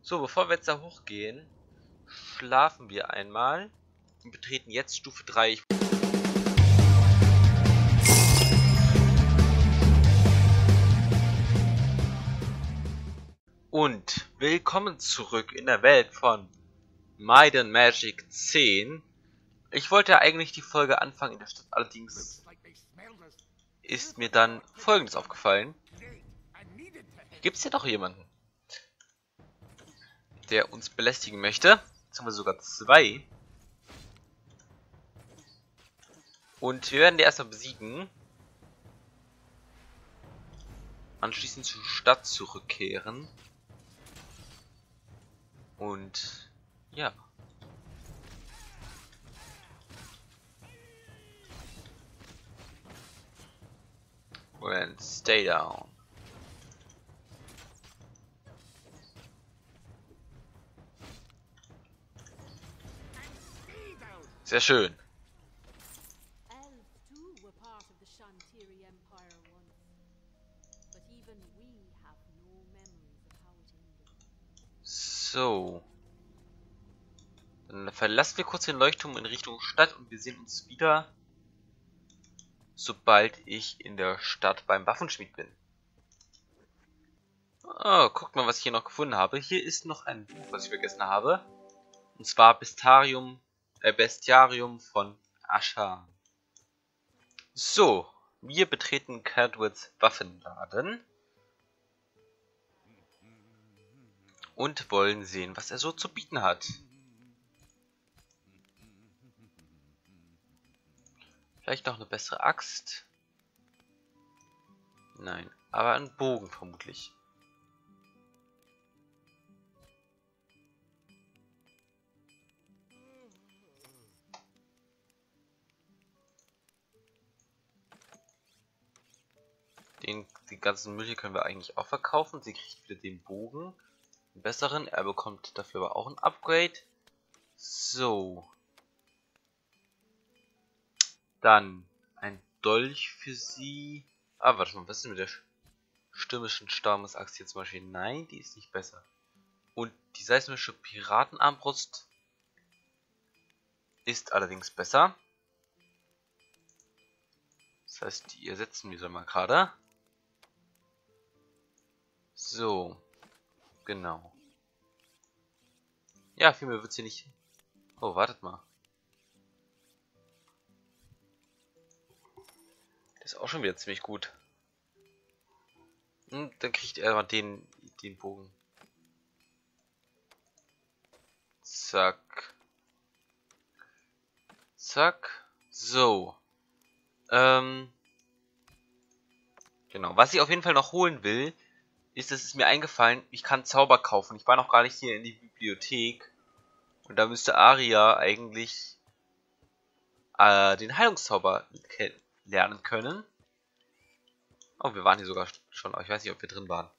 So, bevor wir jetzt da hochgehen, schlafen wir einmal und betreten jetzt Stufe 3. Und willkommen zurück in der Welt von Might and Magic 10. Ich wollte eigentlich die Folge anfangen in der Stadt, allerdings ist mir dann Folgendes aufgefallen. Gibt es hier noch jemanden, der uns belästigen möchte? Jetzt haben wir sogar zwei. Und wir werden die erstmal besiegen. Anschließend zur Stadt zurückkehren. Und ja. And stay down. Sehr schön. So. Dann verlassen wir kurz den Leuchtturm in Richtung Stadt und wir sehen uns wieder, sobald ich in der Stadt beim Waffenschmied bin. Oh, guckt mal, was ich hier noch gefunden habe. Hier ist noch ein Buch, was ich vergessen habe. Und zwar Bestiarium von Ashan. So, wir betreten Cadwoods Waffenladen. Und wollen sehen, was er so zu bieten hat. Vielleicht noch eine bessere Axt? Nein, aber einen Bogen vermutlich. Die ganzen Müll hier können wir eigentlich auch verkaufen. Sie kriegt wieder den Bogen. Einen besseren. Er bekommt dafür aber auch ein Upgrade. So. Dann ein Dolch für sie. Ah, warte mal, was ist denn mit der stürmischen Stammesaxt hier zum Beispiel? Nein, die ist nicht besser. Und die seismische Piratenarmbrust ist allerdings besser. Das heißt, die ersetzen wir dann mal gerade. So. Genau. Ja, viel mehr wird sie nicht. Oh, wartet mal. Das ist auch schon wieder ziemlich gut. Und dann kriegt er mal den Bogen. Zack. Zack. So. Genau. Was ich auf jeden Fall noch holen will, ist, es ist mir eingefallen, ich kann Zauber kaufen. Ich war noch gar nicht hier in die Bibliothek. Und da müsste Aria eigentlich den Heilungszauber lernen können. Oh, wir waren hier sogar schon. Ich weiß nicht, ob wir drin waren.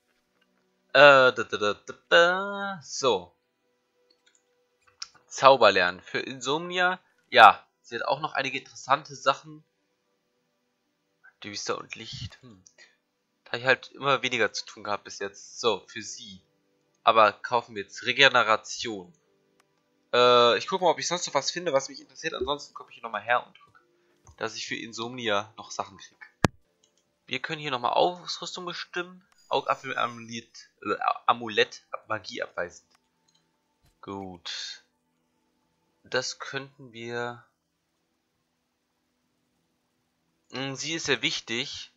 So. Zauber lernen. Für Insomnia. Ja, sie hat auch noch einige interessante Sachen. Düster und Licht. Da habe ich halt immer weniger zu tun gehabt bis jetzt. So, für sie. Aber kaufen wir jetzt Regeneration. Ich gucke mal, ob ich sonst noch was finde, was mich interessiert. Ansonsten komme ich hier nochmal her und gucke, dass ich für Insomnia noch Sachen kriege. Wir können hier nochmal Ausrüstung bestimmen. Augapfel, Amulett, Magie abweisend. Gut. Das könnten wir... Sie ist sehr wichtig.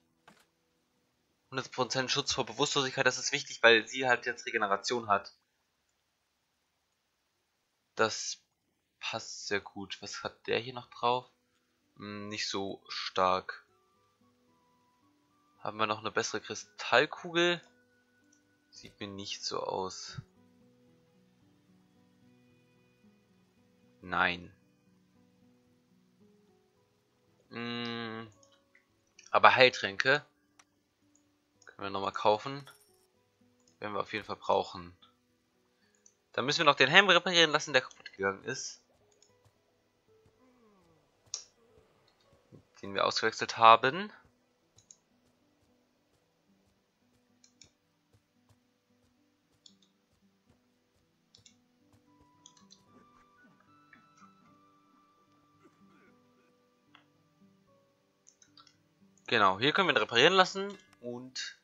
100% Schutz vor Bewusstlosigkeit, das ist wichtig, weil sie halt jetzt Regeneration hat. Das passt sehr gut. Was hat der hier noch drauf? Nicht so stark. Haben wir noch eine bessere Kristallkugel? Sieht mir nicht so aus. Nein. Aber Heiltränke können wir nochmal kaufen. Werden wir auf jeden Fall brauchen. Dann müssen wir noch den Helm reparieren lassen, der kaputt gegangen ist. Den wir ausgewechselt haben. Genau, hier können wir ihn reparieren lassen und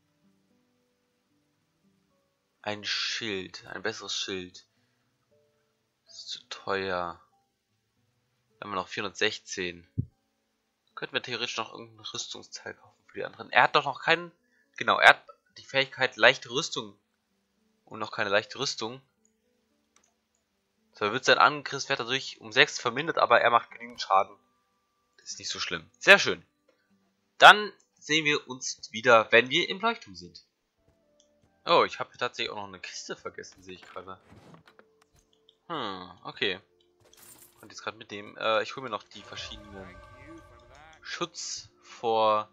ein Schild, ein besseres Schild. Das ist zu teuer. Dann haben wir noch 416. Könnten wir theoretisch noch irgendein Rüstungsteil kaufen für die anderen. Er hat doch noch keinen... Genau, er hat die Fähigkeit leichte Rüstung. Und noch keine leichte Rüstung. So, wird sein Angriffswert dadurch um 6 vermindert, aber er macht genügend Schaden. Das ist nicht so schlimm. Sehr schön. Dann sehen wir uns wieder, wenn wir im Leuchtturm sind. Oh, ich habe tatsächlich auch noch eine Kiste vergessen, sehe ich gerade. Okay. Und jetzt gerade mit dem, ich hole mir noch die verschiedenen Schutz vor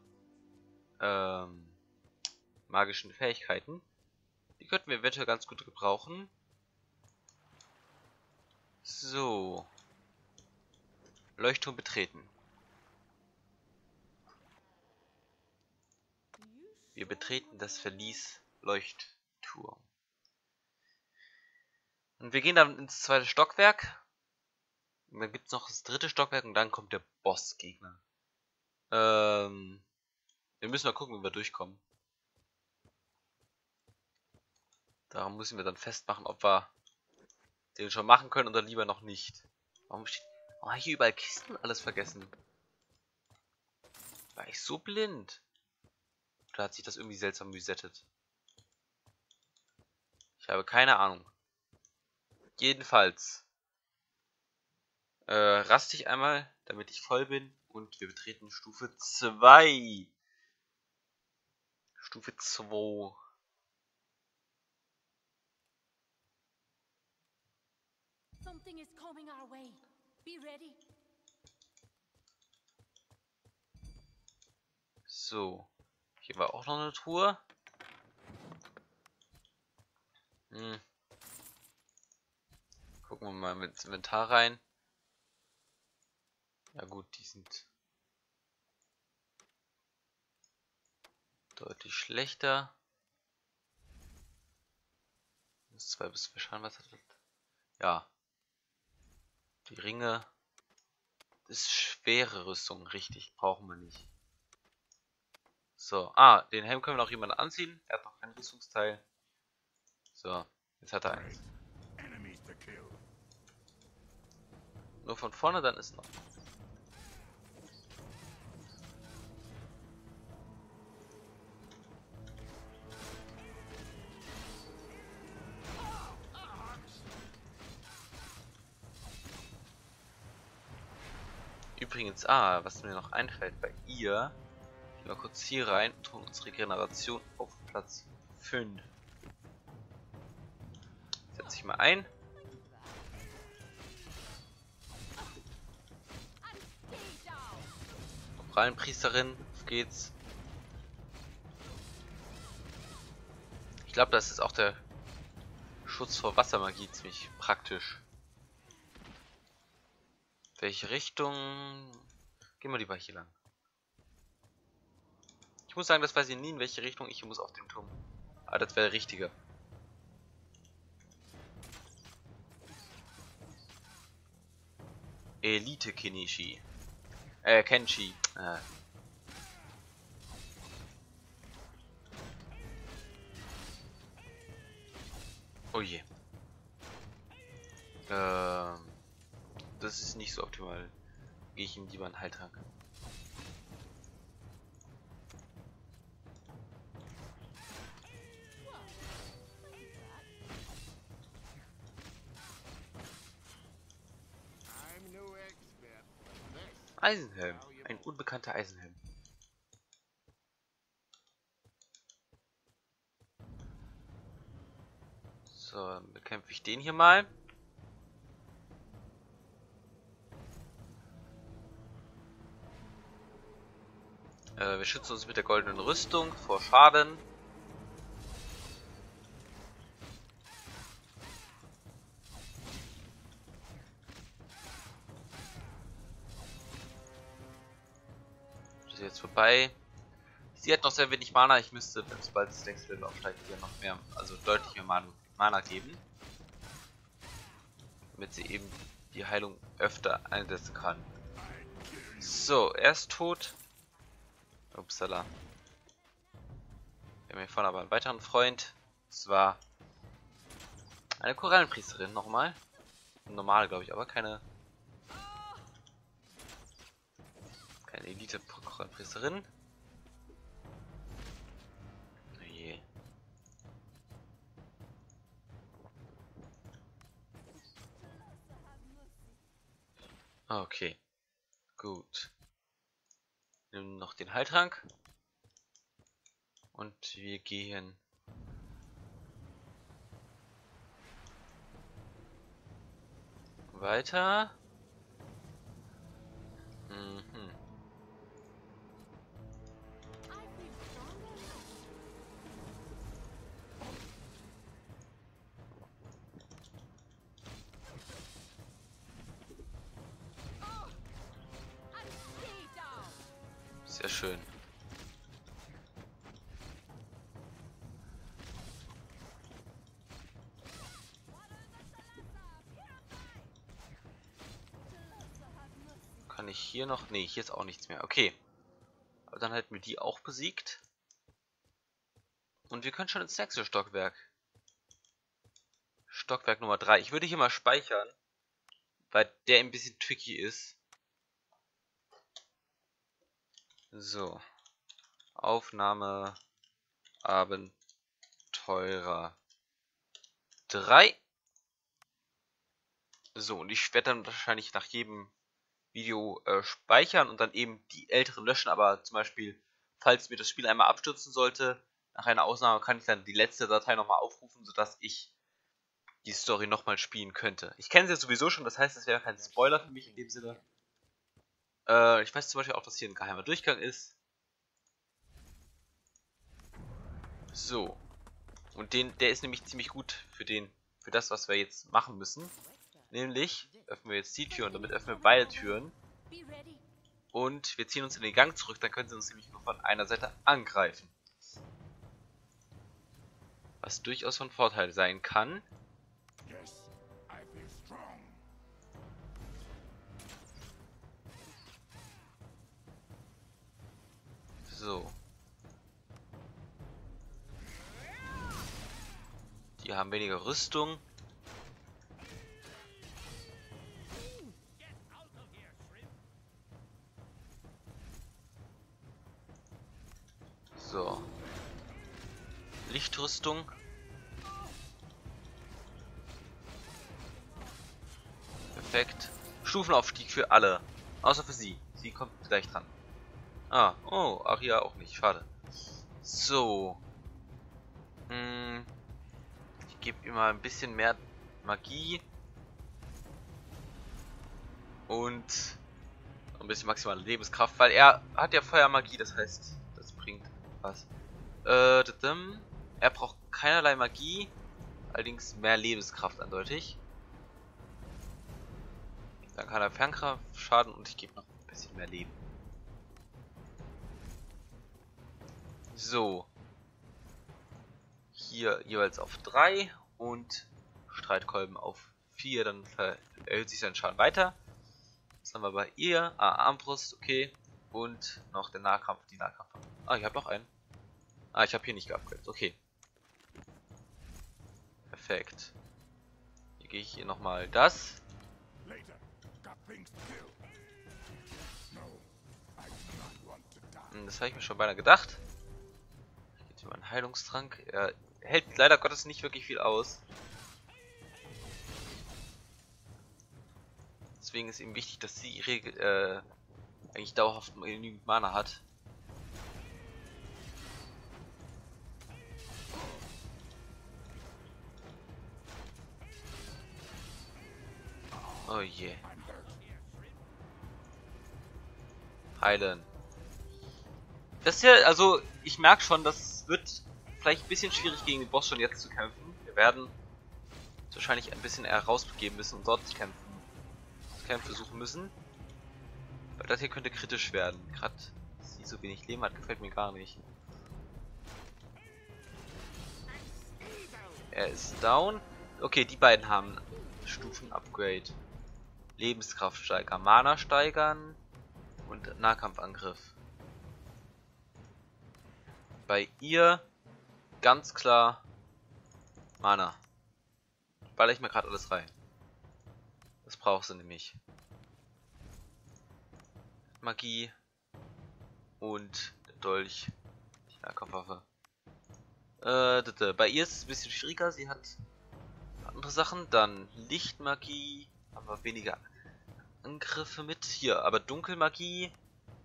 magischen Fähigkeiten. Die könnten wir eventuell ganz gut gebrauchen. So. Leuchtturm betreten. Wir betreten das Verlies Leuchtturm. Und wir gehen dann ins zweite Stockwerk. Und dann gibt es noch das dritte Stockwerk und dann kommt der Bossgegner. Wir müssen mal gucken, wie wir durchkommen. Darum müssen wir dann festmachen, ob wir den schon machen können oder lieber noch nicht. Warum steht... Oh, hier überall Kisten alles vergessen. War ich so blind? Oder hat sich das irgendwie seltsam resettet? Ich habe keine Ahnung. Jedenfalls raste ich einmal, damit ich voll bin. Und wir betreten Stufe 2. Stufe 2. Something is coming our way. Be ready. So. Hier war auch noch eine Truhe. Gucken wir mal ins Inventar rein. Ja gut, die sind deutlich schlechter. Das 2 bis 4 Schaden, was hat das? Ja. Die Ringe. Das ist schwere Rüstung, richtig. Brauchen wir nicht. So, den Helm können wir noch jemand anziehen. Er hat noch kein Rüstungsteil. So, jetzt hat er eins. Nur von vorne, dann ist noch. Übrigens, was mir noch einfällt bei ihr. Gehen wir kurz hier rein und tun unsere Regeneration auf Platz 5. Setze ich mal ein. Korallenpriesterin, auf geht's. Ich glaube, das ist auch der Schutz vor Wassermagie ziemlich praktisch. Welche Richtung? Gehen wir lieber hier lang. Ich muss sagen, das weiß ich nie, in welche Richtung ich muss auf den Turm. Aber das wäre der richtige. Elite Kenichi. Kenshi. Oh je. Das ist nicht so optimal. Gehe ich ihm lieber einen Heiltrank. Eisenhelm. Ein unbekannter Eisenhelm. So, dann bekämpfe ich den hier mal. Wir schützen uns mit der goldenen Rüstung vor Schaden. Das ist jetzt vorbei. Sie hat noch sehr wenig Mana. Ich müsste, sobald das nächste Level aufsteigt, ihr noch mehr, also deutlich mehr Mana geben. Damit sie eben die Heilung öfter einsetzen kann. So, er ist tot. Upsala. Wir haben hier vorne aber einen weiteren Freund. Und zwar eine Korallenpriesterin nochmal. Normal, glaube ich, aber keine Elite-Korallenpriesterin. Oh je. Okay. Gut. Nimm noch den Heiltrank. Und wir gehen weiter. Mhm. Sehr schön. Kann ich hier noch? Nee, hier ist auch nichts mehr. Okay. Aber dann hätten wir die auch besiegt. Und wir können schon ins nächste Stockwerk. Stockwerk Nummer 3. Ich würde hier mal speichern, weil der ein bisschen tricky ist. So. Aufnahme Abenteurer 3. So, und ich werde dann wahrscheinlich nach jedem Video speichern und dann eben die älteren löschen, aber zum Beispiel, falls mir das Spiel einmal abstürzen sollte, nach einer Ausnahme kann ich dann die letzte Datei nochmal aufrufen, sodass ich die Story nochmal spielen könnte. Ich kenne sie ja sowieso schon, das heißt, es wäre kein Spoiler für mich in dem Sinne. Ich weiß zum Beispiel auch, dass hier ein geheimer Durchgang ist. So. Und der ist nämlich ziemlich gut für das, was wir jetzt machen müssen. Nämlich öffnen wir jetzt die Tür und damit öffnen wir beide Türen. Und wir ziehen uns in den Gang zurück, dann können sie uns nämlich nur von einer Seite angreifen. Was durchaus von Vorteil sein kann. So. Die haben weniger Rüstung. So. Lichtrüstung. Perfekt. Stufenaufstieg für alle. Außer für sie. Sie kommt gleich dran. Ah, oh, Aria auch nicht. Schade. So. Ich gebe ihm mal ein bisschen mehr Magie. Und ein bisschen maximale Lebenskraft, weil er hat ja Feuermagie, das heißt, das bringt was. Er braucht keinerlei Magie, allerdings mehr Lebenskraft eindeutig. Dann kann er Fernkraft schaden und ich gebe noch ein bisschen mehr Leben. So. Hier jeweils auf 3 und Streitkolben auf 4, dann erhöht sich sein Schaden weiter. Was haben wir bei ihr? Ah, Armbrust, okay. Und noch der Nahkampf, die Nahkampf. Ah, ich habe noch einen. Ah, ich habe hier nicht geupgradet, okay. Perfekt. Hier gehe ich hier nochmal das. Das habe ich mir schon beinahe gedacht. Jetzt über einen Heilungstrank. Er hält leider Gottes nicht wirklich viel aus. Deswegen ist ihm wichtig, dass sie eigentlich dauerhaft genügend Mana hat. Oh je. Heilen. Das hier, also ich merke schon, das wird vielleicht ein bisschen schwierig gegen den Boss schon jetzt zu kämpfen. Wir werden wahrscheinlich ein bisschen eher rausbegeben müssen und dort Kämpfe suchen müssen. Weil das hier könnte kritisch werden. Gerade, dass sie so wenig Leben hat, gefällt mir gar nicht. Er ist down. Okay, die beiden haben Stufen-Upgrade. Lebenskraft steigern, Mana steigern und Nahkampfangriff. Bei ihr ganz klar Mana. Baller ich mir gerade alles rein. Das braucht sie nämlich. Magie und der Dolch. Die Nahkampfwaffe. Bei ihr ist es ein bisschen schwieriger. Sie hat andere Sachen. Dann Lichtmagie. Haben wir weniger Angriffe mit. Hier, aber Dunkelmagie.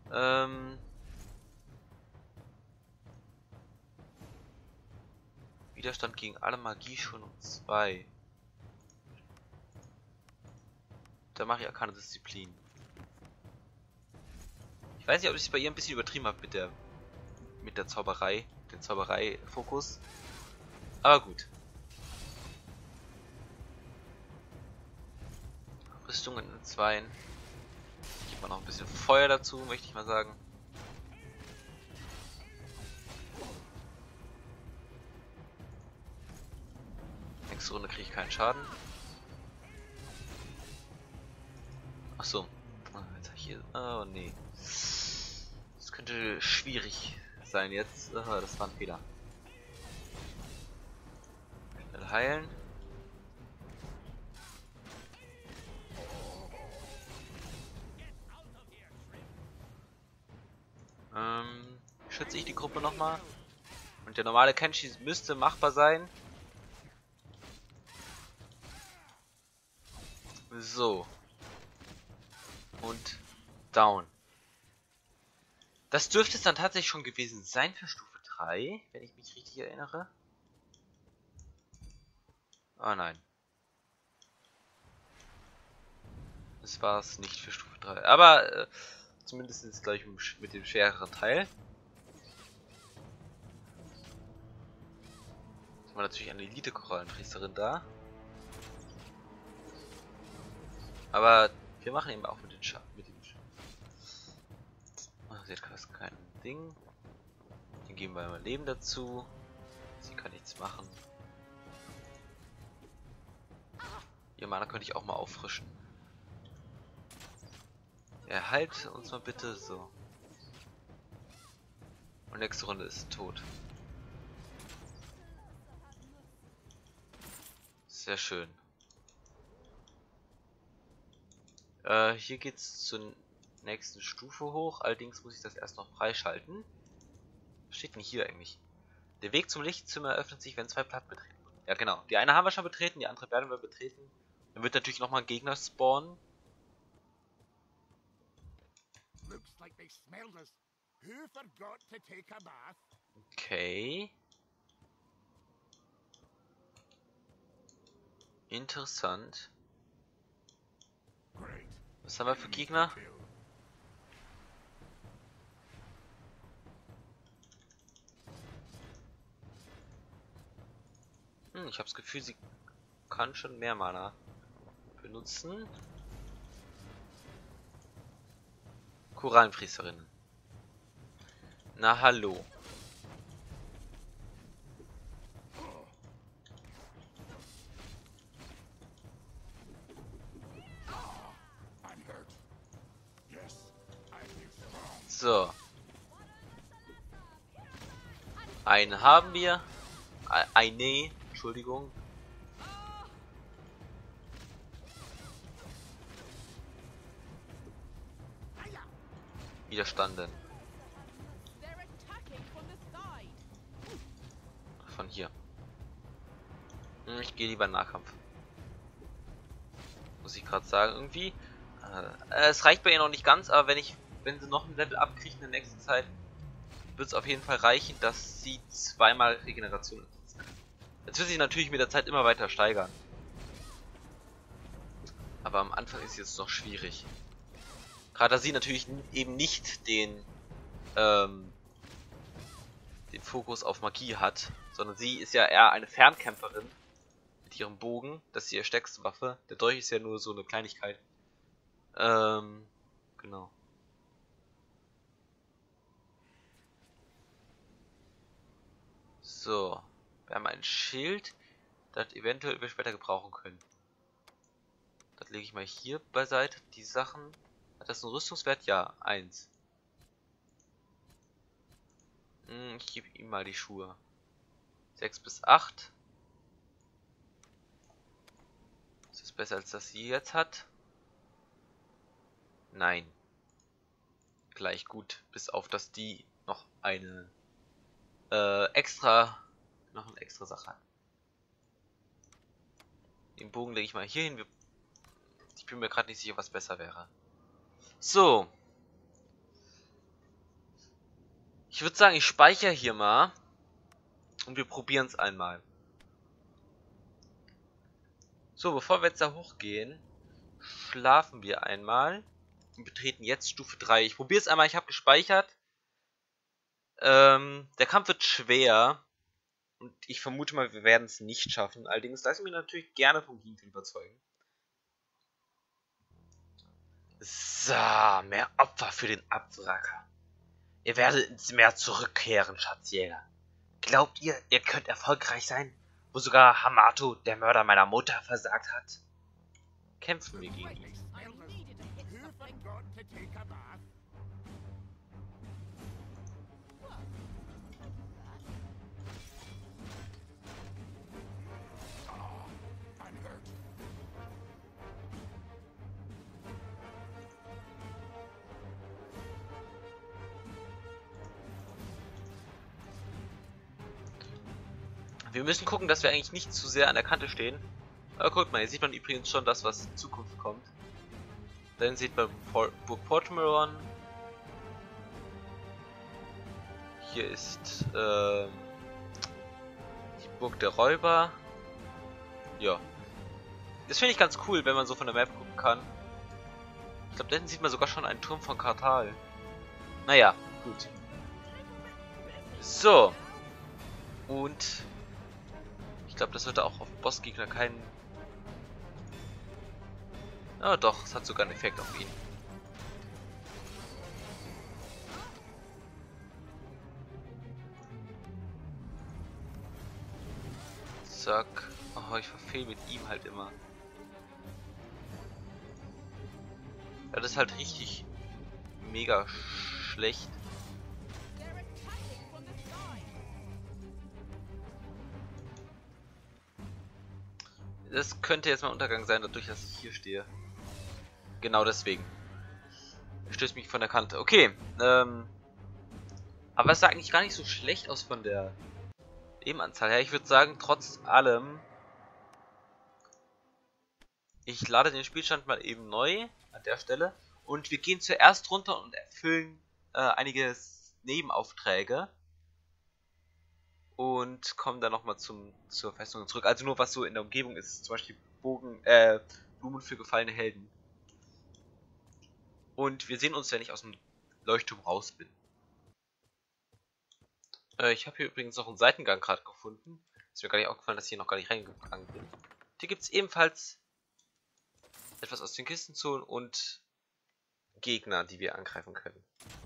Widerstand gegen alle Magie schon um 2. Da mache ich keine Disziplin. Ich weiß nicht, ob ich es bei ihr ein bisschen übertrieben habe mit der Zauberei, den Zauberei-Fokus. Aber gut. Rüstungen in 2. Gibt man noch ein bisschen Feuer dazu, möchte ich mal sagen. Nächste Runde kriege ich keinen Schaden. Achso. Jetzt hier. Oh nee. Das könnte schwierig sein jetzt. Das war ein Fehler. Schnell heilen. Schütze ich die Gruppe nochmal. Und der normale Kenshi müsste machbar sein. So. Und down. Das dürfte es dann tatsächlich schon gewesen sein für Stufe 3, wenn ich mich richtig erinnere. Ah nein. Das war es nicht für Stufe 3. Aber zumindest ist es gleich mit dem schwereren Teil. Jetzt haben wir natürlich eine Elite-Korallenpriesterin da. Aber wir machen eben auch mit den Schaden. Sie hat fast kein Ding. Den geben wir mal Leben dazu. Sie kann nichts machen. Ihr Mana könnte ich auch mal auffrischen. Erhalt uns mal bitte so. Und nächste Runde ist tot. Sehr schön. Hier geht's zur nächsten Stufe hoch. Allerdings muss ich das erst noch freischalten. Was steht denn hier eigentlich? Der Weg zum Lichtzimmer öffnet sich, wenn 2 Platten betreten wurden. Ja genau. Die eine haben wir schon betreten, die andere werden wir betreten. Dann wird natürlich nochmal ein Gegner spawnen. Okay. Interessant. Was haben wir für Gegner? Ich habe das Gefühl, sie kann schon mehr Mana benutzen. Korallenpriesterinnen. Na hallo. So. Einen haben wir. Eine, Entschuldigung. Widerstanden. Von hier. Ich gehe lieber in Nahkampf. Muss ich gerade sagen, irgendwie. Es reicht bei ihr noch nicht ganz, aber wenn sie noch ein Level abkriegt in der nächsten Zeit, wird es auf jeden Fall reichen, dass sie zweimal Regeneration nutzen kann. Jetzt wird sich natürlich mit der Zeit immer weiter steigern. Aber am Anfang ist es jetzt noch schwierig. Gerade da sie natürlich eben nicht den Fokus auf Magie hat, sondern sie ist ja eher eine Fernkämpferin mit ihrem Bogen. Das ist ihre stärkste Waffe. Der Dolch ist ja nur so eine Kleinigkeit. Genau. So. Wir haben ein Schild, das eventuell wir später gebrauchen können. Das lege ich mal hier beiseite. Die Sachen. Hat das einen Rüstungswert? Ja, 1. Ich gebe ihm mal die Schuhe. 6 bis 8. Ist das besser als das sie jetzt hat? Nein. Gleich gut. Bis auf, dass die noch eine extra Sache hat. Den Bogen lege ich mal hier hin. Ich bin mir gerade nicht sicher, was besser wäre. So. Ich würde sagen, ich speichere hier mal. Und wir probieren es einmal. So, bevor wir jetzt da hochgehen, schlafen wir einmal. Und betreten jetzt Stufe 3. Ich probiere es einmal, ich habe gespeichert. Der Kampf wird schwer. Und ich vermute mal, wir werden es nicht schaffen. Allerdings lasse ich mich natürlich gerne vom Gegenteil überzeugen. So, mehr Opfer für den Abwracker. Ihr werdet ins Meer zurückkehren, Schatzjäger. Glaubt ihr, ihr könnt erfolgreich sein, wo sogar Hamato, der Mörder meiner Mutter, versagt hat? Kämpfen wir gegen ihn. Wir müssen gucken, dass wir eigentlich nicht zu sehr an der Kante stehen. Aber guckt mal, hier sieht man übrigens schon das, was in Zukunft kommt. Dann sieht man Burg Portmeron. Hier ist die Burg der Räuber. Ja. Das finde ich ganz cool, wenn man so von der Map gucken kann. Ich glaube, da hinten sieht man sogar schon einen Turm von Karthal. Naja, gut. So. Und ich glaube, das sollte auch auf Bossgegner keinen... Ah doch, es hat sogar einen Effekt auf ihn. Zack. Oh, ich verfehle mit ihm halt immer. Ja, das ist halt richtig mega schlecht. Das könnte jetzt mal Untergang sein, dadurch, dass ich hier stehe. Genau deswegen. Stößt mich von der Kante. Okay, aber es sah eigentlich gar nicht so schlecht aus von der Lebenanzahl her. Ich würde sagen, trotz allem, ich lade den Spielstand mal eben neu an der Stelle. Und wir gehen zuerst runter und erfüllen einige Nebenaufträge. Und kommen dann nochmal zur Festung zurück. Also nur was so in der Umgebung ist. Zum Beispiel Blumen für gefallene Helden. Und wir sehen uns, wenn ich aus dem Leuchtturm raus bin. Ich habe hier übrigens noch einen Seitengang gerade gefunden. Ist mir gar nicht aufgefallen, dass ich hier noch gar nicht reingegangen bin. Hier gibt es ebenfalls etwas aus den Kisten zu holen und Gegner, die wir angreifen können.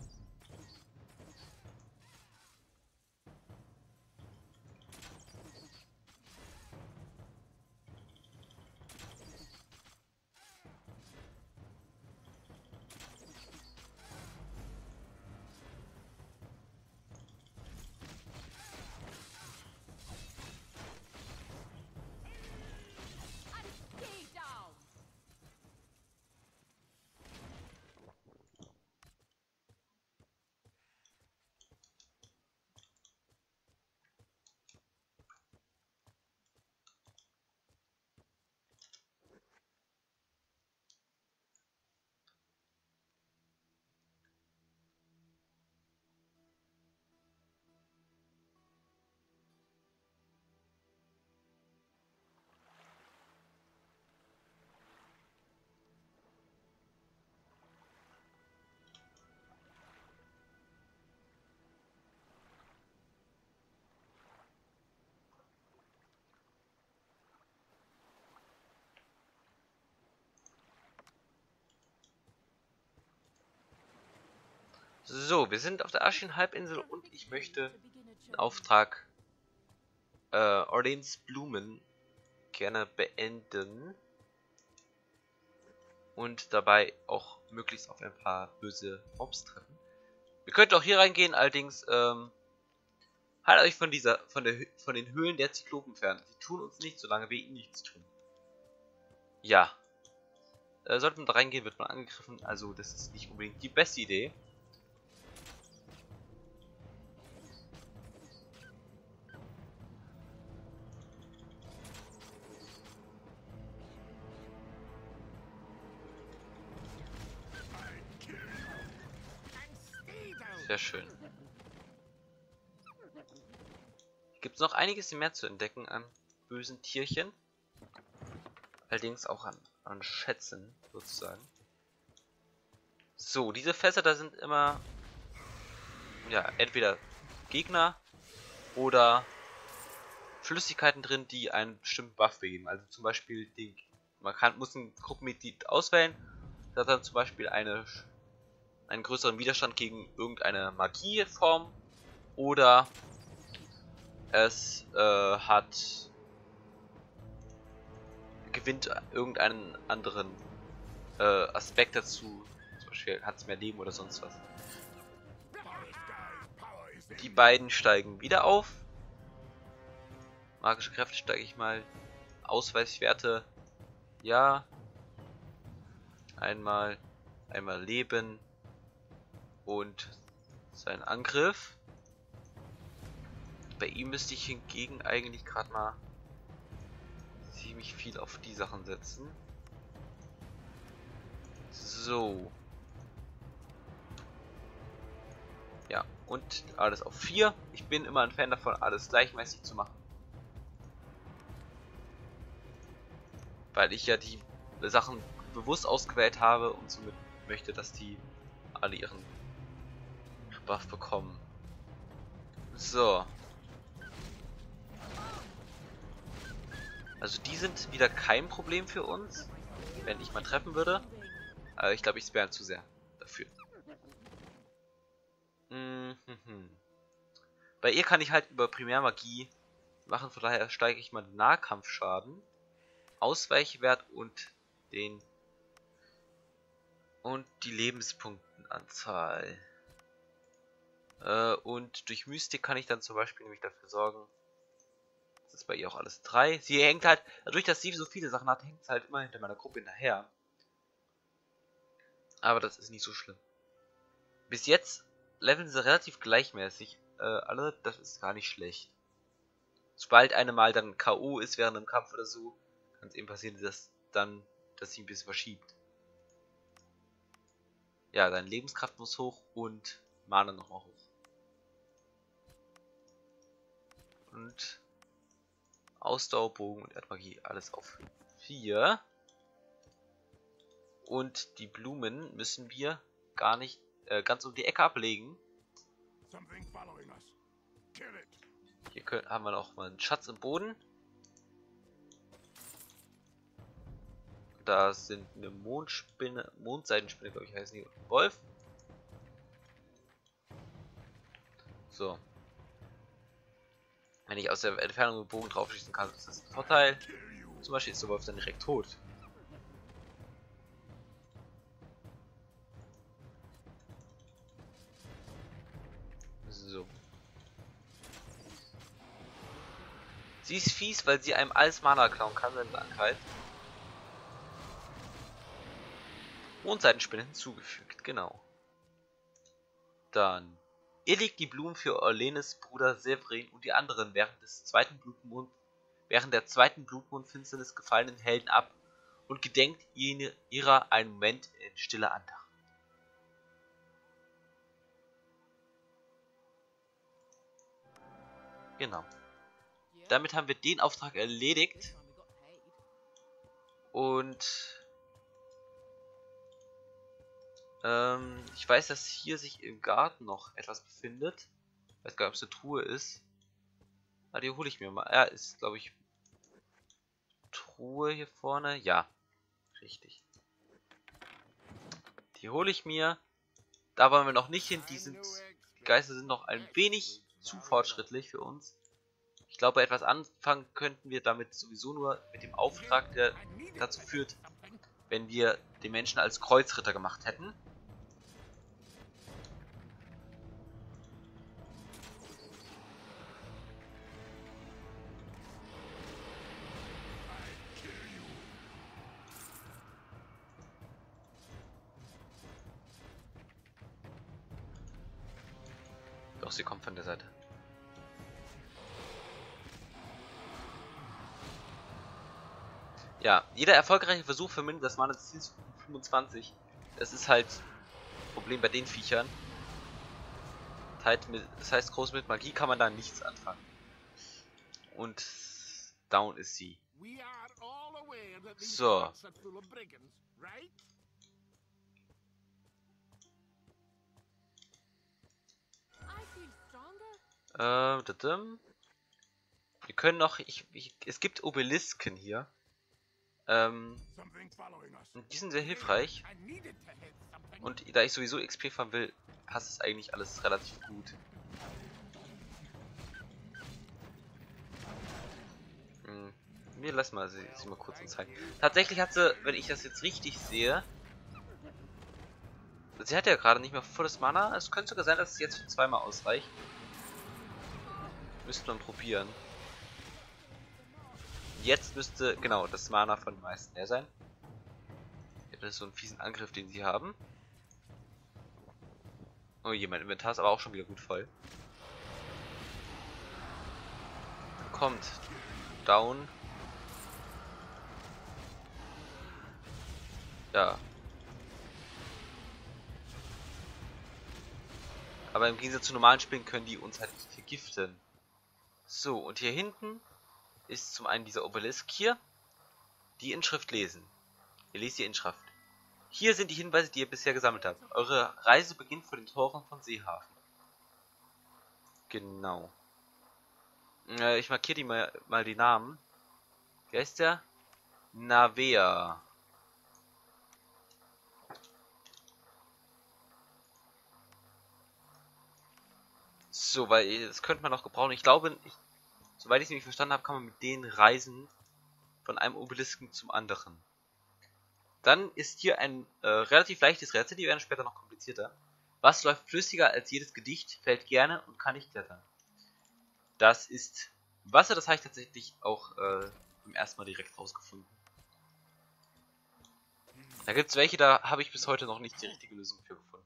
So, wir sind auf der Aschin-Halbinsel und ich möchte den Auftrag Orleans Blumen gerne beenden. Und dabei auch möglichst auf ein paar böse Mobs treffen. Wir könnten auch hier reingehen, allerdings Haltet euch von den Höhlen der Zyklopen fern. Sie tun uns nichts, solange wir ihnen nichts tun. Ja. Sollte man da reingehen, wird man angegriffen. Also das ist nicht unbedingt die beste Idee. Sehr schön. Hier gibt es noch einiges mehr zu entdecken an bösen Tierchen. Allerdings auch an Schätzen, sozusagen. So, diese Fässer, da sind immer ja, entweder Gegner oder Flüssigkeiten drin, die einen bestimmten Buff geben. Also zum Beispiel, muss ein Gruppenmitglied auswählen, das hat dann zum Beispiel einen größeren Widerstand gegen irgendeine Magieform oder es gewinnt irgendeinen anderen Aspekt dazu. Zum Beispiel hat es mehr Leben oder sonst was. Die beiden steigen wieder auf. Magische Kräfte steige ich mal. Ausweichwerte. Ja. Einmal Leben. Und sein Angriff. Bei ihm müsste ich hingegen eigentlich gerade mal ziemlich viel auf die Sachen setzen. So. Ja, und alles auf 4. Ich bin immer ein Fan davon, alles gleichmäßig zu machen. Weil ich ja die Sachen bewusst ausgewählt habe und somit möchte, dass die alle ihren Buff bekommen. So. Also die sind wieder kein Problem für uns, wenn ich mal treffen würde. Aber ich glaube, ich spare zu sehr dafür. Bei ihr kann ich halt über Primärmagie machen, von daher steige ich mal den Nahkampfschaden, Ausweichwert und die Lebenspunktenanzahl. Und durch Mystik kann ich dann zum Beispiel nämlich dafür sorgen, das ist bei ihr auch alles 3. Sie hängt halt, dadurch, dass sie so viele Sachen hat, hängt es halt immer hinter meiner Gruppe hinterher. Aber das ist nicht so schlimm. Bis jetzt leveln sie relativ gleichmäßig alle, das ist gar nicht schlecht. Sobald eine mal dann K.O. ist während einem Kampf oder so, kann es eben passieren, dass sie ein bisschen verschiebt. Ja, deine Lebenskraft muss hoch und Mana nochmal hoch. Und Ausdauer, Bogen und Erdmagie, alles auf 4. Und die Blumen müssen wir gar nicht ganz um die Ecke ablegen. Hier haben wir noch mal einen Schatz im Boden. Da sind eine Mondseidenspinne, glaube ich, heißen die, und ein Wolf. So. Wenn ich aus der Entfernung mit dem Bogen drauf schießen kann, ist das ein Vorteil. Zum Beispiel ist der Wolf dann direkt tot. So. Sie ist fies, weil sie einem alles Mana klauen kann, wenn man angreift. Mondseitenspinne hinzugefügt, genau. Dann. Ihr legt die Blumen für Orlenes Bruder Severin und die anderen während der zweiten Blutmondfinsternis gefallenen Helden ab und gedenkt ihrer einen Moment in stiller Andacht. Genau. Damit haben wir den Auftrag erledigt. Und ich weiß, dass hier sich im Garten noch etwas befindet. Ich weiß gar nicht, ob es eine Truhe ist. Ah, die hole ich mir mal. Ja, ist, glaube ich, Truhe hier vorne. Ja, richtig. Die hole ich mir. Da wollen wir noch nicht hin. Die Geister sind noch ein wenig zu fortschrittlich für uns. Ich glaube, etwas anfangen könnten wir damit sowieso nur mit dem Auftrag, der dazu führt, wenn wir den Menschen als Kreuzritter gemacht hätten. Oh, sie kommt von der Seite. Ja, jeder erfolgreiche Versuch vermindert das Mana des Ziels von 25. Das ist halt ein Problem bei den Viechern. Das heißt, groß mit Magie kann man da nichts anfangen. Und down ist sie. So. Wir können noch, es gibt Obelisken hier. Die sind sehr hilfreich. Und da ich sowieso XP fahren will, passt es eigentlich alles relativ gut. Wir lassen mal sie mal kurz zeigen. Tatsächlich hat sie, wenn ich das jetzt richtig sehe, sie hat ja gerade nicht mehr volles Mana. Es könnte sogar sein, dass es jetzt für zweimal ausreicht. Müsste man probieren. Jetzt müsste, genau, das Mana von den meisten leer sein. Das ist so ein fiesen Angriff, den sie haben. Oh je, mein Inventar ist aber auch schon wieder gut voll. Kommt. Down. Ja. Aber im Gegensatz zu normalen Spielen können die uns halt nicht vergiften. So, und hier hinten ist zum einen dieser Obelisk hier. Die Inschrift lesen. Ihr lest die Inschrift. Hier sind die Hinweise, die ihr bisher gesammelt habt. Eure Reise beginnt vor den Toren von Seehafen. Genau. Ich markiere die mal die Namen. Wie heißt der? Navea. So, weil das könnte man noch gebrauchen. Ich glaube, soweit ich es nämlich verstanden habe, kann man mit denen reisen von einem Obelisken zum anderen. Dann ist hier ein relativ leichtes Rätsel, die werden später noch komplizierter. Was läuft flüssiger als jedes Gedicht, fällt gerne und kann nicht klettern? Das ist Wasser, das habe ich tatsächlich auch beim ersten Mal direkt rausgefunden. Da gibt es welche, da habe ich bis heute noch nicht die richtige Lösung für gefunden.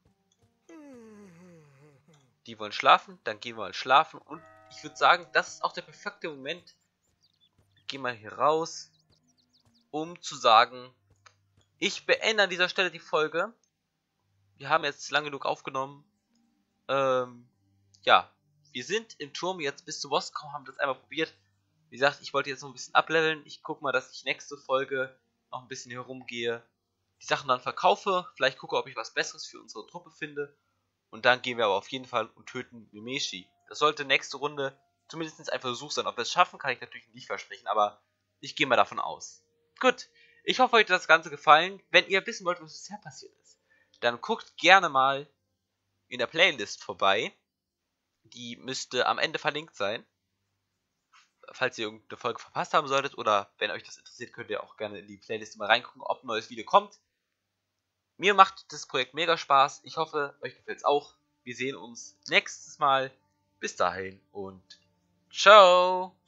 Die wollen schlafen, dann gehen wir mal schlafen und ich würde sagen, das ist auch der perfekte Moment. Geh mal hier raus, um zu sagen, ich beende an dieser Stelle die Folge. Wir haben jetzt lang genug aufgenommen. Ja, wir sind im Turm jetzt bis zum Boss gekommen, haben das einmal probiert. Wie gesagt, ich wollte jetzt noch ein bisschen ableveln. Ich gucke mal, dass ich nächste Folge noch ein bisschen herumgehe, die Sachen dann verkaufe. Vielleicht gucke, ob ich was Besseres für unsere Truppe finde. Und dann gehen wir aber auf jeden Fall und töten Nemeshi. Das sollte nächste Runde zumindest ein Versuch sein. Ob wir es schaffen, kann ich natürlich nicht versprechen, aber ich gehe mal davon aus. Gut, ich hoffe, euch hat das Ganze gefallen. Wenn ihr wissen wollt, was bisher passiert ist, dann guckt gerne mal in der Playlist vorbei. Die müsste am Ende verlinkt sein. Falls ihr irgendeine Folge verpasst haben solltet oder wenn euch das interessiert, könnt ihr auch gerne in die Playlist mal reingucken, ob ein neues Video kommt. Mir macht das Projekt mega Spaß. Ich hoffe, euch gefällt es auch. Wir sehen uns nächstes Mal. Bis dahin und ciao!